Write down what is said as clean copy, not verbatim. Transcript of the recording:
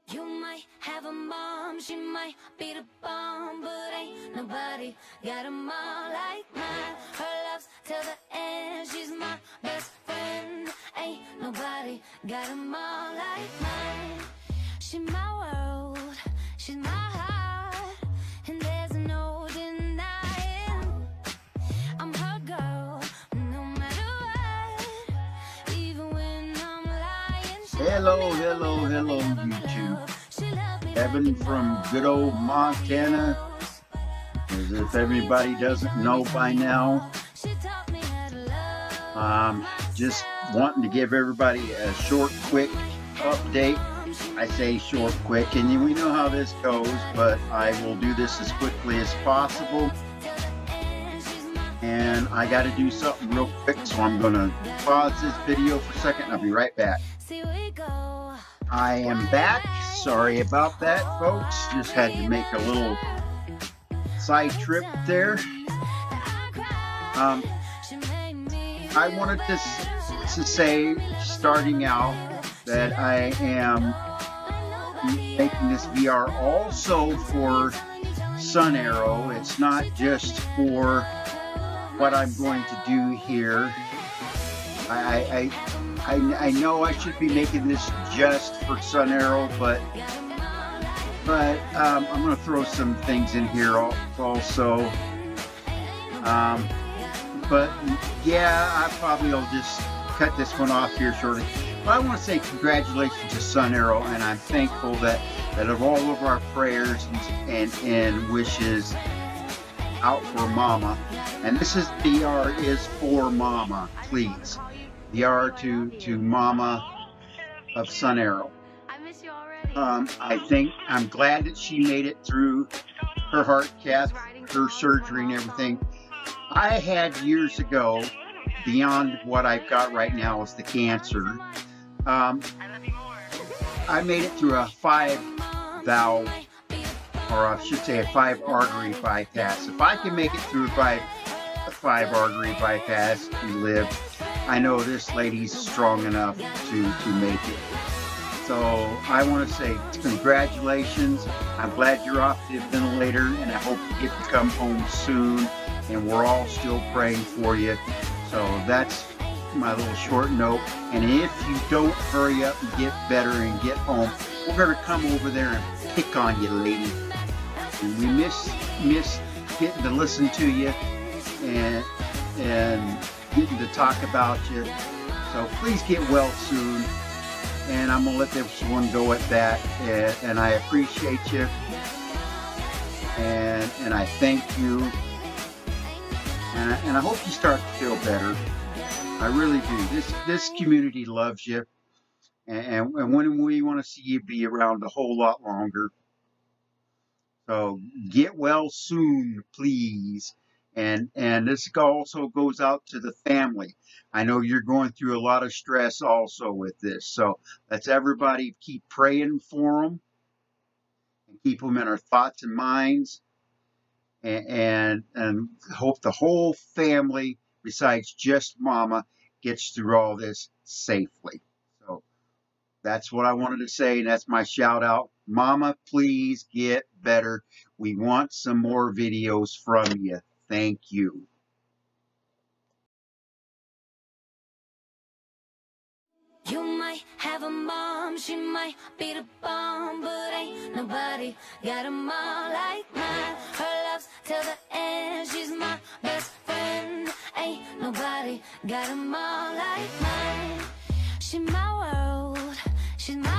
You might have a mom, she might be the bomb, but ain't nobody got a mom like mine. Her love's till the end, she's my best friend. Ain't nobody got a mom like mine. She's my world, she's my heart, and there's no denying I'm her girl, no matter what, even when I'm lying. Hello, YouTube. Evan from good old Montana. As if everybody doesn't know by now. Just wanting to give everybody a short, quick update. I say short, quick, and we know how this goes, but I will do this as quickly as possible. And I got to do something real quick, so I'm going to pause this video for a second and I'll be right back. I am back. Sorry about that, folks. Just had to make a little side trip there. I wanted to say, starting out, that I am making this VR also for Sun Arrow. It's not just for what I'm going to do here. I know I should be making this just for Sun Arrow, but I'm going to throw some things in here also. But yeah, I probably will just cut this one off here shortly. But I want to say congratulations to Sun Arrow, and I'm thankful that of all of our prayers and wishes out for Mama. And this is VR is for Mama, please. VR to Mama of Sun Arrow. I'm glad that she made it through her heart cath, her surgery and everything. I had years ago, beyond what I've got right now is the cancer. I made it through a 5-valve, or I should say a 5-artery bypass. If I can make it through a 5-artery bypass and live, I know this lady's strong enough to make it. So I want to say congratulations. I'm glad you're off the ventilator, and I hope you get to come home soon. And we're all still praying for you. So that's my little short note. And if you don't hurry up and get better and get home, we're going to come over there and pick on you, lady. And we miss getting to listen to you and getting to talk about you. So please get well soon. And I'm going to let this one go at that. And I appreciate you. And I thank you. And I hope you start to feel better. I really do. This community loves you. And when we want to see you be around a whole lot longer. So get well soon, please. And this also goes out to the family. I know you're going through a lot of stress also with this. So let's everybody keep praying for them. And keep them in our thoughts and minds. And hope the whole family, besides just Mama, gets through all this safely. So that's what I wanted to say, and that's my shout out. Mama, please get better. We want some more videos from you. Thank you. You might have a mom, she might be the bomb, but ain't nobody got a mom like mine. Her love's till the end, she's my best friend. Ain't nobody got a mom like mine. She's my world, she's my